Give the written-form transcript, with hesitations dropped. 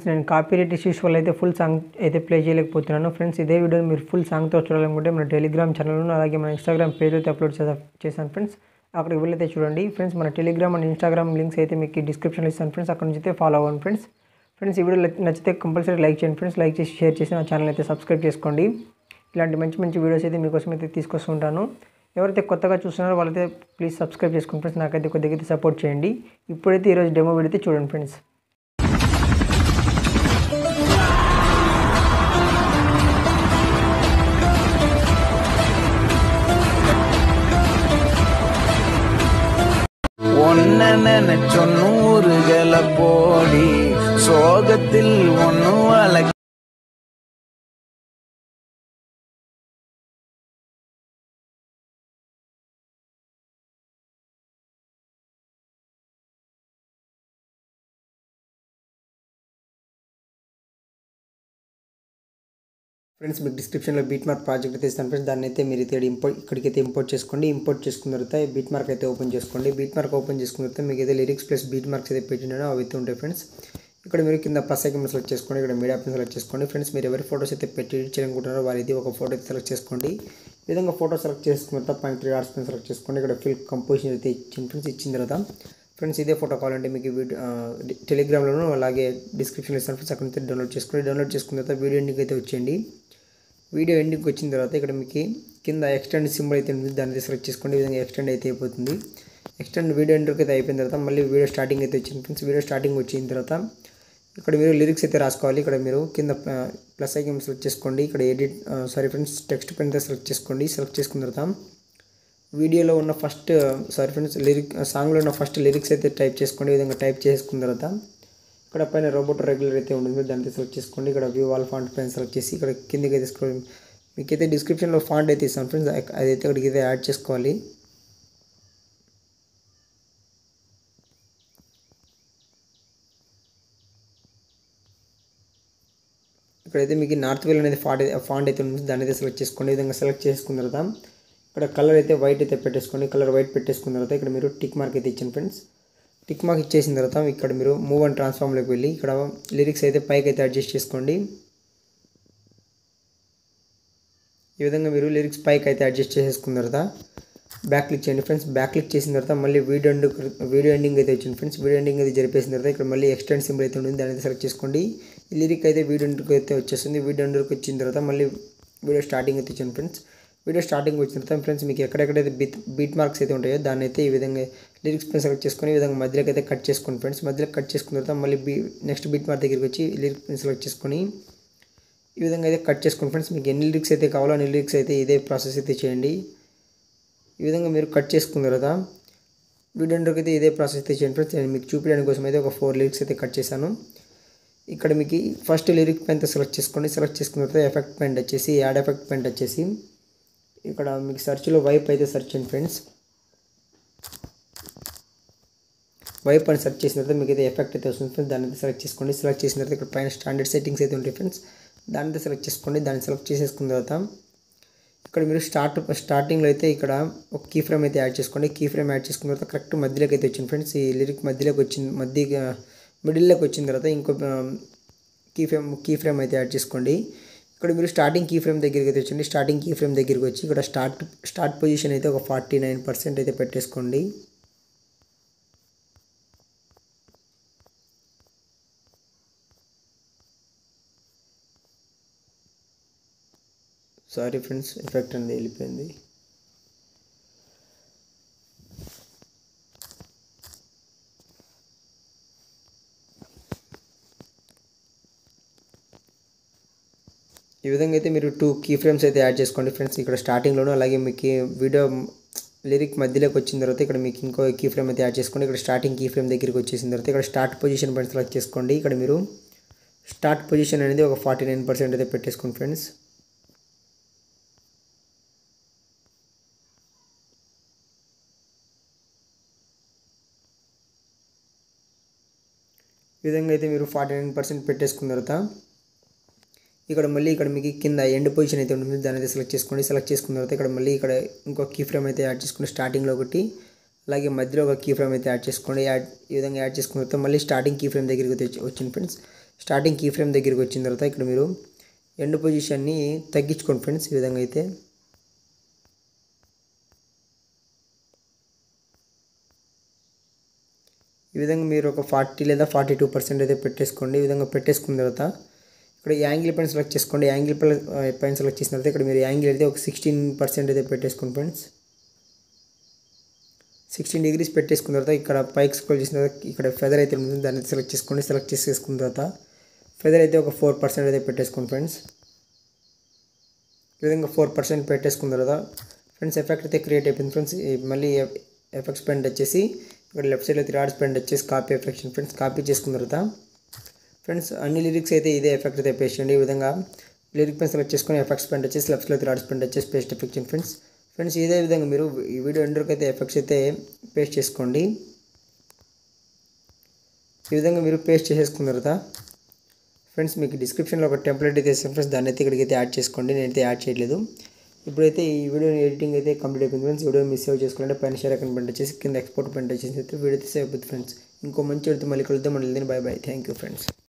నేను copyright issues వల్ల అయితే ఫుల్ సాంగ్ అయితే ప్లే చేయలేకపోతున్నాను ఫ్రెండ్స్. ఇదే వీడియో మీరు ఫుల్ సాంగ్తో చూడాలనుకుంటే మన టెలిగ్రామ్ ఛానల్ను అలాగే మన ఇన్స్టాగ్రామ్ పేజ్ అయితే అప్లోడ్ చేశాను ఫ్రెండ్స్. అక్కడికి వెళ్ళైతే చూడండి ఫ్రెండ్స్. మన టెలిగ్రామ్ అండ్ ఇన్స్టాగ్రామ్ లింక్స్ అయితే మీకు డిస్క్రిప్షన్లో ఇస్తాను ఫ్రెండ్స్. అక్కడ నుంచి అయితే ఫాలో అవ్వండి ఫ్రెండ్స్. ఫ్రెండ్స్ ఈ వీడియో నచ్చితే కంపల్సరీ లైక్ చేయండి ఫ్రెండ్స్. లైక్ చేసి షేర్ చేసి నా ఛానల్ అయితే సబ్స్క్రైబ్ చేసుకోండి. ఇలాంటి మంచి మంచి వీడియోస్ అయితే మీకోసం అయితే తీసుకొస్తుంటాను. ఎవరైతే కొత్తగా చూస్తున్నారో వాళ్ళైతే ప్లీజ్ సబ్స్క్రైబ్ చేసుకోండి ఫ్రెండ్స్. నాకైతే కొద్దిగా అయితే సపోర్ట్ చేయండి. ఇప్పుడైతే ఈరోజు డెమో వీడియో అయితే చూడండి ఫ్రెండ్స్. நினைச்சொன்னூறுகள போடி சோகத்தில் ஒன்னு அழகு ఫ్రెండ్స్ మీకు డిస్క్రిప్షన్లో బీట్ మార్క్ ప్రాజెక్ట్ అయితే ఇస్తాను ఫ్రెండ్స్. దాన్ని అయితే మీరు ఇక్కడికైతే ఇంపోర్ట్ చేసుకోండి. ఇంపోర్ట్ చేసుకున్న తర్వాత బీట్ మార్క్ అయితే ఓపెన్ చేసుకోండి. బీట్ మార్క్ ఓపెన్ చేసుకున్న తర్వాత మీకు అయితే లిరిక్స్ ప్లస్ బీట్ మార్క్స్ అయితే పెట్టినానో అవి అయితే ఉంటాయి ఫ్రెండ్స్. ఇక్కడ మీరు కింద ప్లస్ ఐకాన్ సెలెక్ట్ చేసుకోండి. ఇక్కడ మీడియా ఆప్షన్ సెలెక్ట్ చేసుకోండి ఫ్రెండ్స్. మీరు ఎవరి ఫోటోస్ అయితే పెట్టి ఎడిట్ చేయాలనుకుంటున్నారో వారిది ఒక ఫోటో అయితే సెలెక్ట్ చేసుకోండి. ఈ విధంగా ఫోటో సెలెక్ట్ చేసుకున్న తర్వాత .3 డాట్స్ పైన సెలెక్ట్ చేసుకోండి. ఇక్కడ ఫిల్ కంపోజిషన్ అయితే ఇచ్చింది ఫ్రెండ్స్. ఇచ్చిన తర్వాత ఫ్రెండ్స్ ఇదే ఫోటో కావాలంటే మీకు టెలిగ్రామ్లోనూ అలాగే డిస్క్రిప్షన్లో ఇస్తాను ఫ్రెండ్స్. అక్కడ నుంచి డౌన్లోడ్ చేసుకోండి. డౌన్లోడ్ చేసుకున్న తర్వాత వీడియో ఎండింగ్ అయితే వచ్చేయండి. వీడియో ఎండింగ్కి వచ్చిన తర్వాత ఇక్కడ మీకు కింద ఎక్స్టెండ్ సింబల్ అయితే ఉంటుంది. దాన్ని సెలెక్ట్ చేసుకోండి. ఈ విధంగా ఎక్స్టెండ్ అయితే అయిపోతుంది. ఎక్స్టెండ్ వీడియో ఎండింగ్ అయితే అయిపోయిన తర్వాత మళ్ళీ వీడియో స్టార్టింగ్ అయితే వచ్చింది ఫ్రెండ్స్. వీడియో స్టార్టింగ్ వచ్చిన తర్వాత ఇక్కడ మీరు లిరిక్స్ అయితే రాసుకోవాలి. ఇక్కడ మీరు కింద ప్లస్ ఐకాన్ సెలెక్ట్ చేసుకోండి. ఇక్కడ టెక్స్ట్ పెన్ అయితే సెలెక్ట్ చేసుకోండి. సెలెక్ట్ చేసుకున్న తర్వాత వీడియోలో ఉన్న సాంగ్లో ఉన్న ఫస్ట్ లిరిక్స్ అయితే టైప్ చేసుకోండి. ఈ విధంగా టైప్ చేసుకున్న తర్వాత ఇక్కడ పైన రోబోట్ రెగ్యులర్ అయితే ఉంటుంది. దాన్ని సెలెక్ట్ చేసుకోండి. ఇక్కడ వ్యూ వాల్ ఫాంట్ పైన సెలెక్ట్ చేసి ఇక్కడ కిందకి అయితే మీకైతే డిస్క్రిప్షన్లో ఫాంట్ అయితే ఇస్తాను ఫ్రెండ్స్. అదైతే ఇక్కడికి అయితే యాడ్ చేసుకోవాలి. ఇక్కడైతే మీకు నార్త్ వేల్ అనేది ఫాంట్ అయితే ఉంటుంది. దాన్ని అయితే సెలెక్ట్ చేసుకోండి. ఈ విధంగా సెలెక్ట్ చేసుకున్న తర్వాత ఇక్కడ కలర్ అయితే వైట్ అయితే పెట్టేసుకోండి. కలర్ వైట్ పెట్టేసుకున్న తర్వాత ఇక్కడ మీరు టిక్ మార్క్ అయితే ఇచ్చాను ఫ్రెండ్స్. టిక్ మార్క్ ఇచ్చేసిన తర్వాత ఇక్కడ మీరు మూవ్ అండ్ ట్రాన్స్ఫార్మ్లోకి వెళ్ళి ఇక్కడ లిరిక్స్ అయితే పైకి అయితే అడ్జస్ట్ చేసుకోండి. ఈ విధంగా మీరు లిరిక్స్ పైకి అయితే అడ్జస్ట్ చేసేసుకున్న తర్వాత బ్యాక్ క్లిక్ చేయండి ఫ్రెండ్స్. బ్యాక్ క్లిక్ చేసిన తర్వాత మళ్ళీ వీడియో ఎండింగ్ అయితే వచ్చింది ఫ్రెండ్స్. వీడియో ఎండింగ్ అయితే జరిపేసిన తర్వాత ఇక్కడ మళ్ళీ ఎక్స్టెండ్ సింబల్ అయితే ఉంటుంది. దాన్ని అయితే సెలెక్ట్ చేసుకోండి. ఈ లిరిక్ అయితే వీడియో ఎండ్కి అయితే వచ్చేస్తుంది. వీడియో ఎండ్కి వచ్చిన తర్వాత మళ్ళీ వీడియో స్టార్టింగ్ అయితే ఇచ్చాను ఫ్రెండ్స్. వీడియో స్టార్టింగ్ వచ్చిన తర్వాత ఫ్రెండ్స్ మీకు ఎక్కడెక్కడైతే బీట్ మార్క్స్ అయితే ఉంటాయో దాన్ని అయితే ఈ విధంగా లిరిక్స్ పైన సెలెక్ట్ చేసుకొని ఈ విధంగా మధ్యలోకి అయితే కట్ చేసుకోండి ఫ్రెండ్స్. మధ్యలో కట్ చేసుకున్న తర్వాత మళ్ళీ నెక్స్ట్ బీట్ మార్క్ దగ్గరికి వచ్చి లిరిక్స్ పైన సెలెక్ట్ చేసుకొని ఈ విధంగా అయితే కట్ చేసుకోండి ఫ్రెండ్స్. మీకు ఎన్ని లిరిక్స్ అయితే కావాలో అన్ని లిరిక్స్ అయితే ఇదే ప్రాసెస్ అయితే చేయండి. ఈ విధంగా మీరు కట్ చేసుకున్న తర్వాత వీడియో ఎండ్కి అయితే ఇదే ప్రాసెస్ అయితే చేయండి ఫ్రెండ్స్. నేను మీకు చూపించడానికి కోసం అయితే ఒక 4 లిరిక్స్ అయితే కట్ చేశాను. ఇక్కడ మీకు ఫస్ట్ లిరిక్ పైన సెలెక్ట్ చేసుకోండి. సెలెక్ట్ చేసుకున్న తర్వాత ఎఫెక్ట్ పైన వచ్చేసి యాడ్ ఎఫెక్ట్ పైన వచ్చేసి ఇక్కడ మీకు సెర్చ్లో వైప్ అయితే సెర్చ్ చేయండి ఫ్రెండ్స్. వైప్ అని సెర్చ్ చేసిన తర్వాత మీకు అయితే ఎఫెక్ట్ అయితే వస్తుంది ఫ్రెండ్స్. దాన్ని అయితే సెలెక్ట్ చేసుకోండి. సెలెక్ట్ చేసిన తర్వాత ఇక్కడ పైన స్టాండర్డ్ సెట్టింగ్స్ అయితే ఉంటాయి ఫ్రెండ్స్. దాన్ని అయితే సెలెక్ట్ చేసుకోండి. దాన్ని సెలెక్ట్ చేసేసుకున్న తర్వాత ఇక్కడ మీరు స్టార్టింగ్లో అయితే ఇక్కడ ఒక కీ ఫ్రేమ్ అయితే యాడ్ చేసుకోండి. కీ ఫ్రేమ్ యాడ్ చేసుకున్న తర్వాత కరెక్ట్ మధ్యలోకి అయితే వచ్చింది ఫ్రెండ్స్. ఈ లిరిక్ మధ్యలోకి వచ్చింది. మిడిల్లోకి వచ్చిన తర్వాత ఇంకో కీ ఫ్రేమ్ అయితే యాడ్ చేసుకోండి. ఇక్కడ మీరు స్టార్టింగ్ కీ ఫ్రేమ్ దగ్గరికి అయితే వచ్చింది. స్టార్టింగ్ కీ ఫ్రేమ్ దగ్గరికి వచ్చి ఇక్కడ స్టార్ట్ పొజిషన్ అయితే ఒక 49% అయితే పెట్టేసుకోండి. సారీ ఫ్రెండ్స్, ఎఫెక్ట్ అనేది వెళ్ళిపోయింది. ఈ విధంగా అయితే మీరు 2 కీ ఫ్రేమ్స్ అయితే యాడ్ చేసుకోండి ఫ్రెండ్స్. ఇక్కడ స్టార్టింగ్లోనూ అలాగే మీకు వీడియో లిరిక్ మధ్యలోకి వచ్చిన తర్వాత ఇక్కడ మీకు ఇంకో కీ ఫ్రేమ్ అయితే యాడ్ చేసుకోండి. ఇక్కడ స్టార్టింగ్ కీ ఫ్రేమ్ దగ్గరికి వచ్చేసిన తర్వాత ఇక్కడ స్టార్ట్ పొజిషన్ పైన సెలెక్ట్ చేసుకోండి. ఇక్కడ మీరు స్టార్ట్ పొజిషన్ అనేది ఒక 49% అయితే పెట్టేసుకోండి ఫ్రెండ్స్. ఈ విధంగా అయితే మీరు 49% పెట్టేసుకున్న తర్వాత ఇక్కడ మళ్ళీ ఇక్కడ మీకు కింద ఎండ్ పొజిషన్ అయితే ఉంటుంది. దాన్ని అయితే సెలెక్ట్ చేసుకోండి. సెలెక్ట్ చేసుకున్న తర్వాత ఇక్కడ మళ్ళీ ఇక్కడ ఇంకో కీ ఫ్రేమ్ అయితే యాడ్ చేసుకోండి. స్టార్టింగ్లో ఒకటి అలాగే మధ్యలో ఒక కీ ఫ్రేమ్ అయితే యాడ్ చేసుకోండి. ఈ విధంగా యాడ్ చేసుకున్న తర్వాత మళ్ళీ స్టార్టింగ్ కీ ఫ్రేమ్ దగ్గరికి వచ్చింది ఫ్రెండ్స్. స్టార్టింగ్ కీ ఫ్రేమ్ దగ్గరికి వచ్చిన తర్వాత ఇక్కడ మీరు ఎండ్ పొజిషన్ని తగ్గించుకోండి ఫ్రెండ్స్. ఈ విధంగా అయితే ఈ విధంగా మీరు ఒక 40 లేదా 42% అయితే పెట్టేసుకోండి. ఈ విధంగా పెట్టేసుకున్న తర్వాత ఇక్కడ యాంగిల్ పైన సెలెక్ట్ చేసుకోండి. యాంగిల్ పైన సెలెక్ట్ చేసిన తర్వాత ఇక్కడ మీరు యాంగిల్ అయితే ఒక 16% అయితే పెట్టేసుకోండి ఫ్రెండ్స్. 16 degrees పెట్టేసుకున్న తర్వాత ఇక్కడ పైకి స్క్రోల్ చేసిన తర్వాత ఇక్కడ ఫెదర్ అయితే ఉంటుంది, దాన్ని సెలెక్ట్ చేసుకోండి. సెలెక్ట్ చేసేసుకున్న తర్వాత ఫెదర్ అయితే ఒక 4% అయితే పెట్టేసుకోండి ఫ్రెండ్స్. ఈ విధంగా 4% పెట్టేసుకున్న తర్వాత ఫ్రెండ్స్ ఎఫెక్ట్ అయితే క్రియేట్ అయిపోయింది ఫ్రెండ్స్. మళ్ళీ ఎఫెక్ట్స్ పైన వచ్చేసి ఇక్కడ లెఫ్ట్ సైడ్లో 3 డాట్స్ పైన వచ్చేసి కాపీ ఎఫెక్ట్ ఫ్రెండ్స్. కాపీ చేసుకున్న తర్వాత ఫ్రెండ్స్ అన్ని లిరిక్స్ అయితే ఇదే ఎఫెక్ట్ అయితే పేస్ట్ చేయండి. ఈ విధంగా లిరిక్ పైన సెలెక్ట్ చేసుకొని ఎఫెక్ట్స్ పైన వచ్చేసి లెఫ్ట్లో 3 డాట్స్ పైన వచ్చేసి పేస్ట్ ఎఫెక్ట్ ఫ్రెండ్స్. ఫ్రెండ్స్ ఇదే విధంగా మీరు ఈ వీడియో ఎండర్కి అయితే ఎఫెక్ట్స్ అయితే పేస్ట్ చేసుకోండి. ఈ విధంగా మీరు పేస్ట్ చేసేసుకున్న తర్వాత ఫ్రెండ్స్ మీకు డిస్క్రిప్షన్లో ఒక టెంప్లెట్ అయితే ఇస్తాను ఫ్రెండ్స్, దాన్ని అయితే ఇక్కడికైతే యాడ్ చేసుకోండి. నేనైతే యాడ్ చేయలేదు. ఇప్పుడైతే ఈ వీడియో ఎడిటింగ్ అయితే కంప్లీట్ అయిపోయింది ఫ్రెండ్స్. వీడియో మీరు సేవ్ చేసుకోవాలంటే పైన షేర్ ఐకాన్ పైన వచ్చేసి కింద ఎక్స్పోర్ట్ పైన వచ్చేసి అయితే వీడియో అయితే సేవ్ అయిపోతుంది ఫ్రెండ్స్. ఇంకో మంచి వీడియోతో మళ్ళీ కలుద్దాం. మళ్ళీ bye bye. Thank you friends.